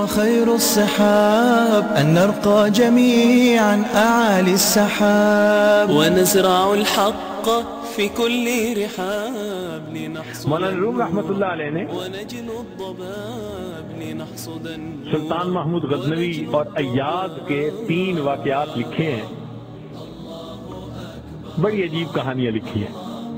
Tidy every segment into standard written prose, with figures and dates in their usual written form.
وخير الصحاب أن نرقى جميعا أعالي السحاب ونزرع الحق في كل رحاب لنحصد مولانا روم رحمۃ اللہ علیہ نے ونجل الضباب لنحصد سلطان محمود غزنوی اور ایاز کے 3 واقعات لکھے ہیں. بڑی عجیب کہانیاں لکھی ہیں.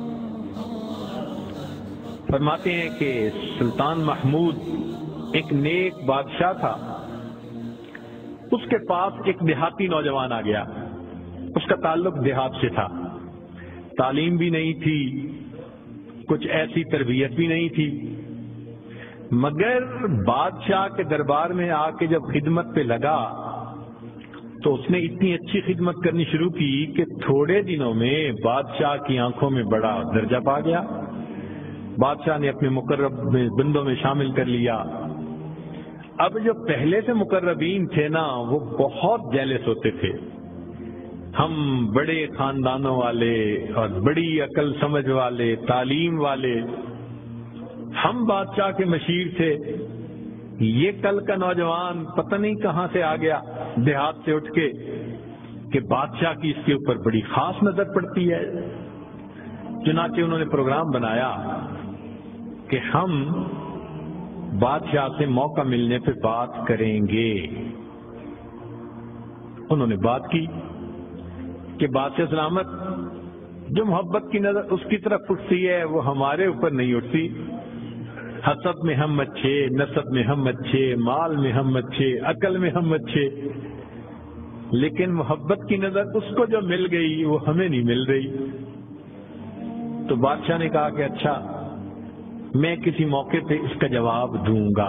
فرماتے ہیں کہ سلطان محمود ایک نیک بادشاہ تھا. اس کے پاس ایک دیہاتی نوجوان آ گیا. اس کا تعلق دیہات سے تھا. تعلیم بھی نہیں تھی, کچھ ایسی تربیت بھی نہیں تھی, مگر بادشاہ کے دربار میں آ کے جب خدمت پہ لگا تو اس نے اتنی اچھی خدمت کرنی شروع کی کہ تھوڑے دنوں میں بادشاہ کی آنکھوں میں بڑا درجہ پا گیا. بادشاہ نے اپنے مقرب بندوں میں شامل کر لیا. اب جو پہلے سے مقربین تھے نا, وہ بہت جیلس ہوتے تھے. ہم بڑے خاندانوں والے اور بڑی عقل سمجھ والے, تعلیم والے, ہم بادشاہ کے مشیر تھے. یہ کل کا نوجوان پتہ نہیں کہاں سے آ گیا دیہات سے اٹھ کے کہ بادشاہ کی اس کے اوپر بڑی خاص نظر پڑتی ہے. چنانچہ انہوں نے پروگرام بنایا کہ ہم بادشاہ سے موقع ملنے پہ بات کریں گے. انہوں نے بات کی کہ بادشاہ سلامت, جو محبت کی نظر اس کی طرف اٹھتی ہے وہ ہمارے اوپر نہیں اٹھتی. حسب میں ہم اچھے, نسب میں ہم اچھے, مال میں ہم اچھے, عقل میں ہم اچھے, لیکن محبت کی نظر اس کو جو مل گئی وہ ہمیں نہیں مل رہی. تو بادشاہ نے کہا کہ اچھا, میں کسی موقع پہ اس کا جواب دوں گا.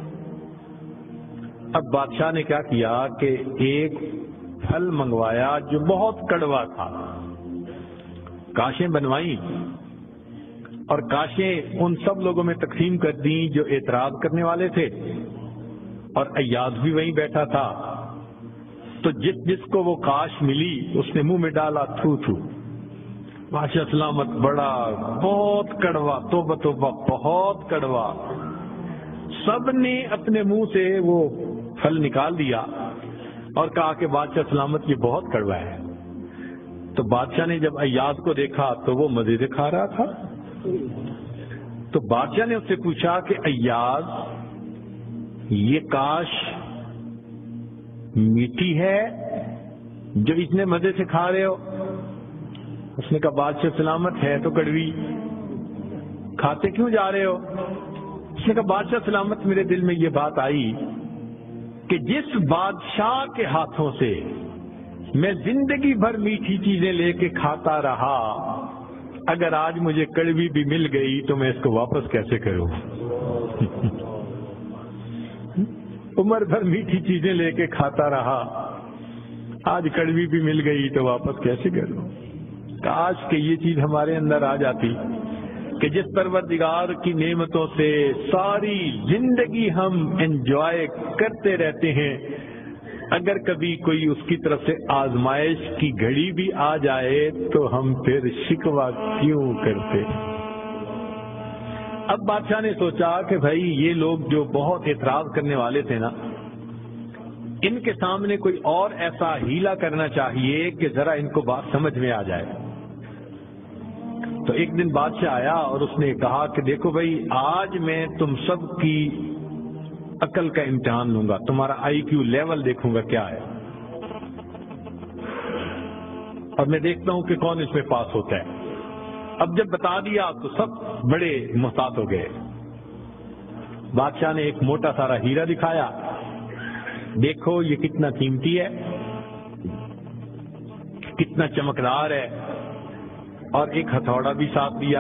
اب بادشاہ نے کیا کیا کہ ایک پھل منگوایا جو بہت کڑوا تھا. کاشیں بنوائیں اور کاشیں ان سب لوگوں میں تقسیم کر دیں جو اعتراض کرنے والے تھے, اور ایاز بھی وہیں بیٹھا تھا. تو جس جس کو وہ کاش ملی اس نے منہ میں ڈالا تھو تھو. بادشاہ سلامت بڑا بہت کڑوا, توبہ توبہ بہت کڑوا. سب نے اپنے منہ سے وہ پھل نکال دیا اور کہا کہ بادشاہ سلامت یہ بہت کڑوا ہے. تو بادشاہ نے جب ایاز کو دیکھا تو وہ مزے سے کھا رہا تھا. تو بادشاہ نے اس سے پوچھا کہ ایاز یہ کاش میٹھی ہے جو اتنے مزے سے کھا رہے ہو؟ اس نے کہا بادشاہ سلامت ہے تو کڑوی, کھاتے کیوں جا رہے ہو؟ اس نے کہا بادشاہ سلامت میرے دل میں یہ بات آئی کہ جس بادشاہ کے ہاتھوں سے میں زندگی بھر میٹھی چیزیں لے کے کھاتا رہا, اگر آج مجھے کڑوی بھی مل گئی تو میں اس کو واپس کیسے کروں؟ عمر بھر میٹھی چیزیں لے کے کھاتا رہا, آج کڑوی بھی مل گئی تو واپس کیسے کروں؟ کاش کہ یہ چیز ہمارے اندر آ جاتی کہ جس پروردگار کی نعمتوں سے ساری زندگی ہم انجوائے کرتے رہتے ہیں, اگر کبھی کوئی اس کی طرف سے آزمائش کی گھڑی بھی آ جائے تو ہم پھر شکوہ کیوں کرتے؟ اب بادشاہ نے سوچا کہ بھائی یہ لوگ جو بہت اعتراض کرنے والے تھے نا, ان کے سامنے کوئی اور ایسا ہیلا کرنا چاہیے کہ ذرا ان کو بات سمجھ میں آ جائے. تو ایک دن بادشاہ آیا اور اس نے کہا کہ دیکھو بھائی, آج میں تم سب کی عقل کا امتحان لوں گا, تمہارا آئی کیو لیول دیکھوں گا کیا ہے, اور میں دیکھتا ہوں کہ کون اس میں پاس ہوتا ہے. اب جب بتا دیا تو سب بڑے محتاط ہو گئے. بادشاہ نے ایک موٹا سارا ہیرا دکھایا, دیکھو یہ کتنا قیمتی ہے, کتنا چمکدار ہے, اور ایک ہتھوڑا بھی ساتھ دیا,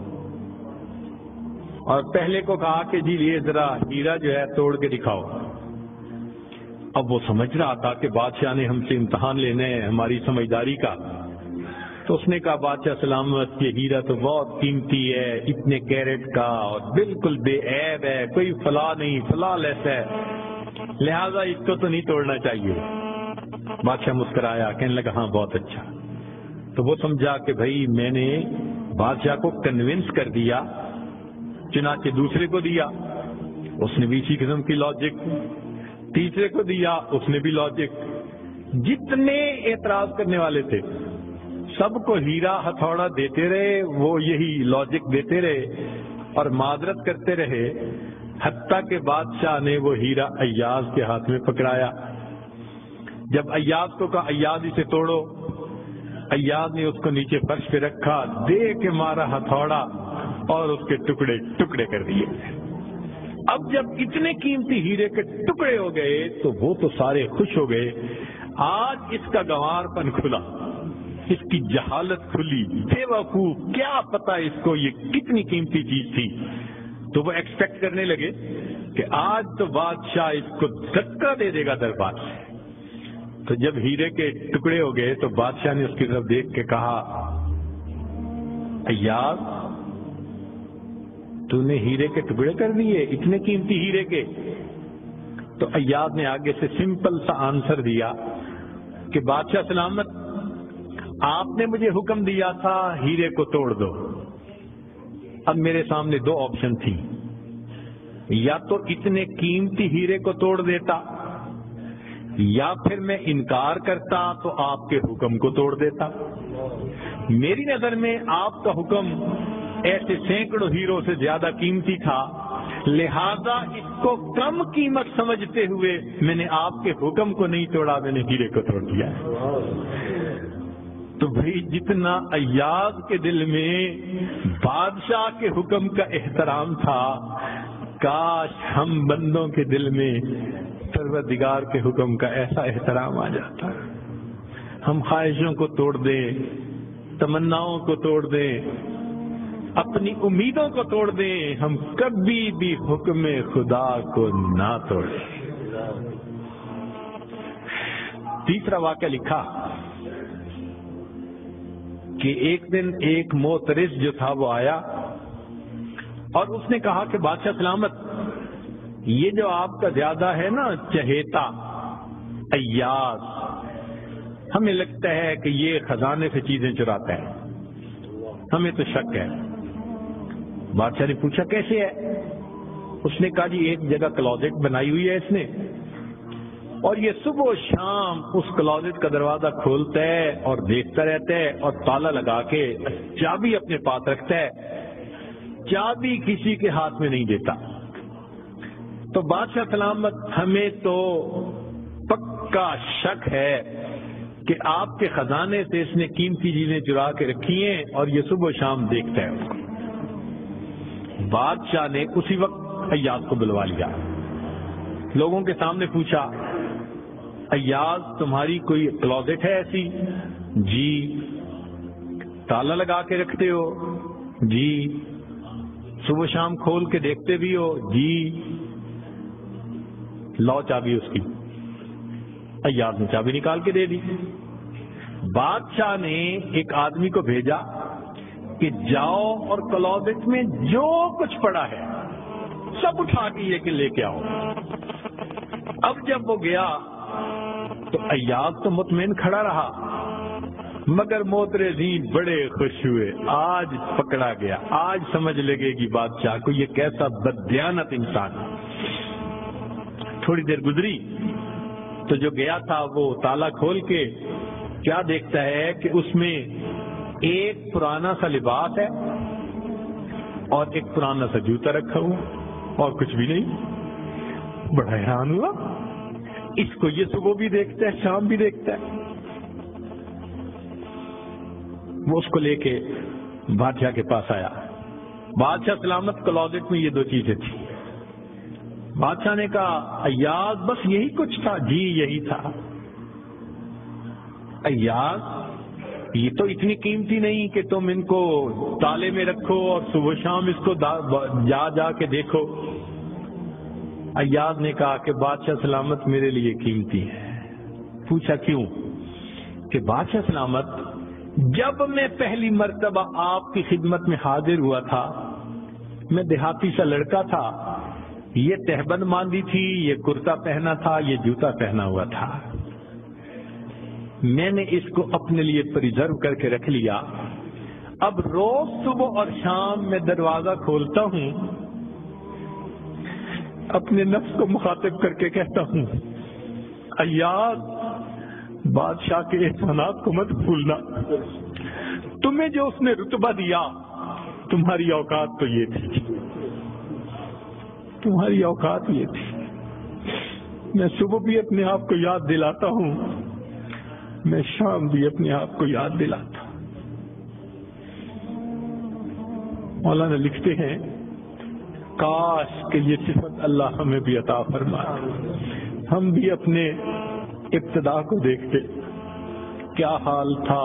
اور پہلے کو کہا کہ جی یہ ذرا ہیرا جو ہے توڑ کے دکھاؤ. اب وہ سمجھ رہا تھا کہ بادشاہ نے ہم سے امتحان لینا ہے ہماری سمجھداری کا. تو اس نے کہا بادشاہ سلامت یہ ہیرا تو بہت قیمتی ہے, اتنے کیرٹ کا, اور بالکل بے عیب ہے, کوئی فلاں نہیں, فلاں لیس ہے, لہذا اس کو تو نہیں توڑنا چاہیے. بادشاہ مسکرایا, کہنے لگا ہاں بہت اچھا. تو وہ سمجھا کہ بھائی میں نے بادشاہ کو کنونس کر دیا, چنانچہ دوسرے کو دیا. اس نے بھی اسی قسم کی لاجک تیسرے کو دیا، اس نے بھی لاجک. جتنے اعتراض کرنے والے تھے سب کو ہیرا ہتھوڑا دیتے رہے، وہ یہی لاجک دیتے رہے اور معذرت کرتے رہے، حتیٰ کہ بادشاہ نے وہ ہیرا ایاز کے ہاتھ میں پکڑایا. جب ایاز کو کہا ایاز اسے توڑو، ایاز نے اس کو نیچے فرش پہ رکھا، دے کے مارا ہتھوڑا اور اس کے ٹکڑے ٹکڑے کر دیے. اب جب اتنے قیمتی ہیرے کے ٹکڑے ہو گئے تو وہ تو سارے خوش ہو گئے. آج اس کا گنوار پن کھلا، اس کی جہالت کھلی، بے وقوف، کیا پتا اس کو یہ کتنی قیمتی چیز تھی. تو وہ ایکسپیکٹ کرنے لگے کہ آج تو بادشاہ اس کو دھکا دے دے گا دربار سے. تو جب ہیرے کے ٹکڑے ہو گئے تو بادشاہ نے اس کی طرف دیکھ کے کہا ایاز تو نے ہیرے کے ٹکڑے کر دیے، اتنے قیمتی ہیرے کے. تو ایاز نے آگے سے سمپل سا آنسر دیا کہ بادشاہ سلامت، آپ نے مجھے حکم دیا تھا ہیرے کو توڑ دو. اب میرے سامنے دو آپشن تھی، یا تو اتنے قیمتی ہیرے کو توڑ دیتا، یا پھر میں انکار کرتا تو آپ کے حکم کو توڑ دیتا. میری نظر میں آپ کا حکم ایسے سینکڑوں ہیروں سے زیادہ قیمتی تھا، لہذا اس کو کم قیمت سمجھتے ہوئے میں نے آپ کے حکم کو نہیں توڑا، میں نے ہیرے کو توڑ دیا. تو بھائی جتنا ایاز کے دل میں بادشاہ کے حکم کا احترام تھا، کاش ہم بندوں کے دل میں پروردگار کے حکم کا ایسا احترام آ جاتا. ہم خواہشوں کو توڑ دیں، تمناؤں کو توڑ دیں، اپنی امیدوں کو توڑ دیں، ہم کبھی بھی حکم خدا کو نہ توڑیں. تیسرا واقعہ لکھا کہ ایک دن ایک معترض جو تھا وہ آیا اور اس نے کہا کہ بادشاہ سلامت، یہ جو آپ کا زیادہ ہے نا چہیتا ایاز، ہمیں لگتا ہے کہ یہ خزانے سے چیزیں چراتا ہے، ہمیں تو شک ہے. بادشاہ نے پوچھا کیسے ہے؟ اس نے کہا جی ایک جگہ کلوزٹ بنائی ہوئی ہے اس نے، اور یہ صبح و شام اس کلوزٹ کا دروازہ کھولتا ہے اور دیکھتا رہتا ہے اور تالا لگا کے چابی اپنے پاس رکھتا ہے، چابی کسی کے ہاتھ میں نہیں دیتا. تو بادشاہ سلامت، ہمیں تو پکا شک ہے کہ آپ کے خزانے سے اس نے قیمتی چیزیں چرا کے رکھی ہیں اور یہ صبح و شام دیکھتا ہے اس کو. بادشاہ نے اسی وقت ایاز کو بلوا لیا، لوگوں کے سامنے پوچھا ایاز تمہاری کوئی کلوزٹ ہے ایسی؟ جی. تالا لگا کے رکھتے ہو؟ جی. صبح شام کھول کے دیکھتے بھی ہو؟ جی. لاؤ چابی اس کی. ایاز نے چابی نکال کے دے دی. بادشاہ نے ایک آدمی کو بھیجا کہ جاؤ اور کلوزٹ میں جو کچھ پڑا ہے سب اٹھا کے یہ کہ لے کے آؤ. اب جب وہ گیا تو ایاز تو مطمئن کھڑا رہا، مگر معترضین بڑے خوش ہوئے، آج پکڑا گیا، آج سمجھ لگے گی بادشاہ کو یہ کیسا بددیانت انسان ہے. تھوڑی دیر گزری تو جو گیا تھا وہ تالا کھول کے کیا دیکھتا ہے کہ اس میں ایک پرانا سا لباس ہے اور ایک پرانا سا جوتا رکھا ہوا اور کچھ بھی نہیں. بڑا حیران ہوا، اس کو یہ صبح بھی دیکھتا ہے شام بھی دیکھتا ہے. وہ اس کو لے کے بادشاہ کے پاس آیا. بادشاہ سلامت، کلوزٹ میں یہ دو چیزیں تھیں. بادشاہ نے کہا ایاز بس یہی کچھ تھا؟ جی یہی تھا. ایاز یہ تو اتنی قیمتی نہیں کہ تم ان کو تالے میں رکھو اور صبح شام اس کو جا جا کے دیکھو. ایاز نے کہا کہ بادشاہ سلامت میرے لیے قیمتی ہے. پوچھا کیوں؟ کہ بادشاہ سلامت، جب میں پہلی مرتبہ آپ کی خدمت میں حاضر ہوا تھا، میں دیہاتی سا لڑکا تھا، یہ تہبند باندھی تھی، یہ کرتا پہنا تھا، یہ جوتا پہنا ہوا تھا. میں نے اس کو اپنے لیے پریزرو کر کے رکھ لیا. اب روز صبح اور شام میں دروازہ کھولتا ہوں، اپنے نفس کو مخاطب کر کے کہتا ہوں، ایاز بادشاہ کے احسانات کو مت بھولنا، تمہیں جو اس نے رتبہ دیا تمہاری اوقات تو یہ تھی، تمہاری اوقات یہ تھی۔ میں صبح بھی اپنے آپ کو یاد دلاتا ہوں، میں شام بھی اپنے آپ کو یاد دلاتا ہوں۔ مولانا لکھتے ہیں کاش کہ یہ صفت اللہ ہمیں بھی عطا فرمائے، ہم بھی اپنے ابتدا کو دیکھتے، کیا حال تھا،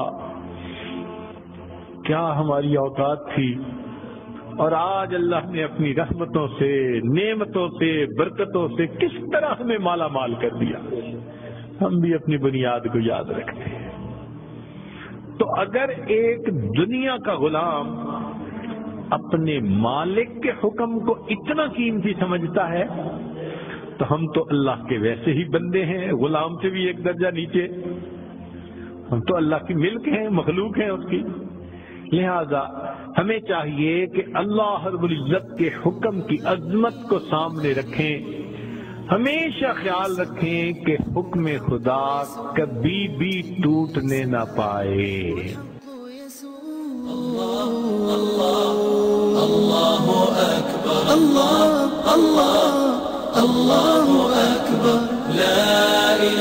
کیا ہماری اوقات تھی، اور آج اللہ نے اپنی رحمتوں سے، نعمتوں سے، برکتوں سے کس طرح ہمیں مالا مال کر دیا، ہم بھی اپنی بنیاد کو یاد رکھتے ہیں۔ تو اگر ایک دنیا کا غلام اپنے مالک کے حکم کو اتنا قیمتی سمجھتا ہے تو ہم تو اللہ کے ویسے ہی بندے ہیں، غلام سے بھی ایک درجہ نیچے، ہم تو اللہ کی ملک ہیں، مخلوق ہیں اس کی۔ لہذا ہمیں چاہیے کہ اللہ رب العزت کے حکم کی عظمت کو سامنے رکھیں، ہمیشہ خیال رکھیں کہ حکم خدا کبھی بھی ٹوٹنے نہ پائے۔ اللہ اکبر، اللہ اللہ اللہ اکبر، لا